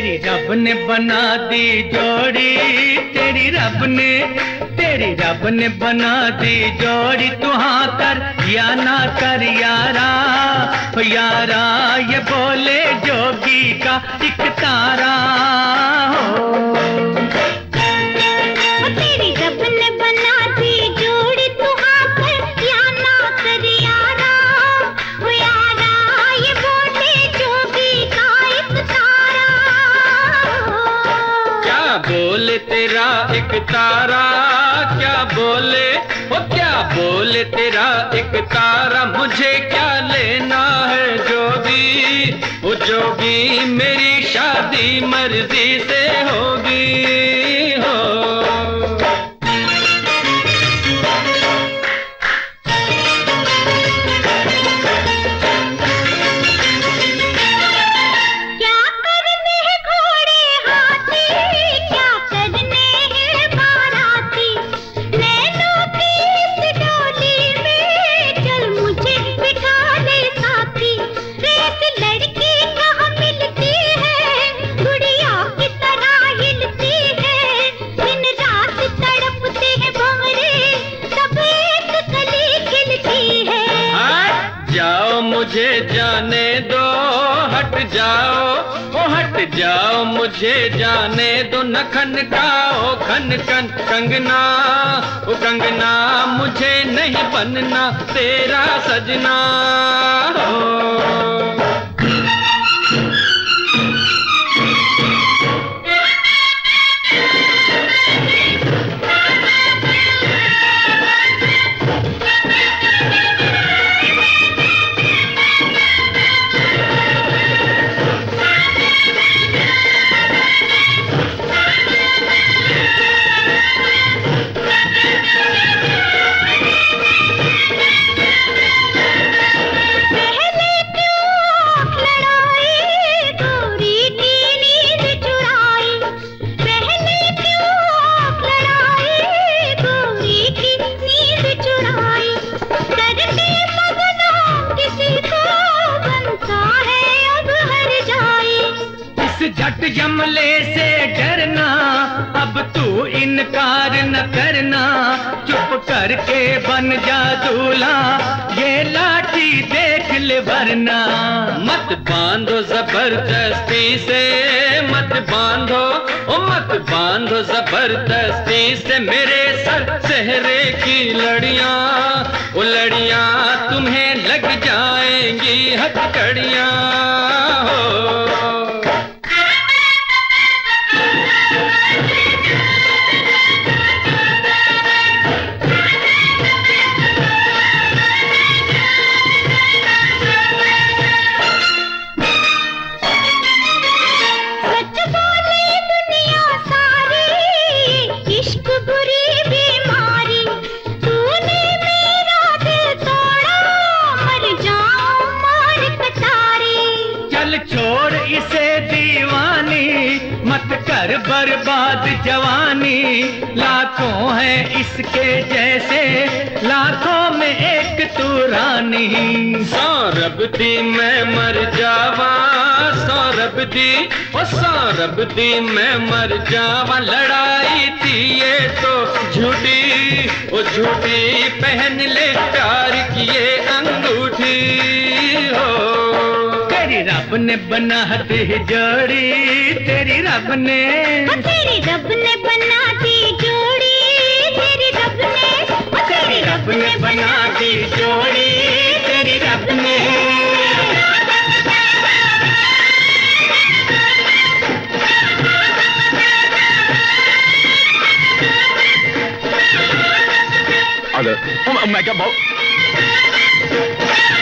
तेरी रब ने बना दी जोड़ी, तेरी रब ने बना दी जोड़ी। तू हाँ कर या ना कर यारा, यारा ये बोले जोगी का एक तारा हो। तेरी रब ने बना दी जोड़ी, तू हाँ कर या ना कर यारा, यारा ये बोले जोगी का एक तारा हो। क्या बोले तेरा एक तारा, क्या बोले वो क्या बोले तेरा एक तारा। मुझे क्या लेना है जोगी, वो जोगी मेरी शादी मर्जी से होगी हो। मुझे जाने दो, हट जाओ, ओ हट जाओ, मुझे जाने दो। न खनकाओ खन खन कंगना, ओ कंगना मुझे नहीं बनना तेरा सजना हो। झट जमले से डरना, अब तू इनकार न करना। चुप करके बन जा दूल्हा, ये लाठी देख ले वरना। मत बांधो जबरदस्ती से, मत बांधो ओ मत बांधो जबरदस्ती से मेरे सर सेहरे की लड़ियां, ओ लड़ियां तुम्हें लग जाएंगी हथकड़ियां हो। छोड़ इसे दीवानी, मत कर बर्बाद जवानी। लाखों है इसके जैसे, लाखों में एक तू रानी। सौरभ दी मैं मर जावा, सौरभ दी ओ सौरभ दी मैं मर जावा। लड़ाई थी ये तो झूठी, ओ झूठी पहन ले प्यार की ये अंगूठी हो। तेरी रब ने बना दी जोड़ी, तेरी रब ने बना दी जोड़ी, तेरी रब ने बना दी जोड़ी, तेरी रब ने। मैं क्या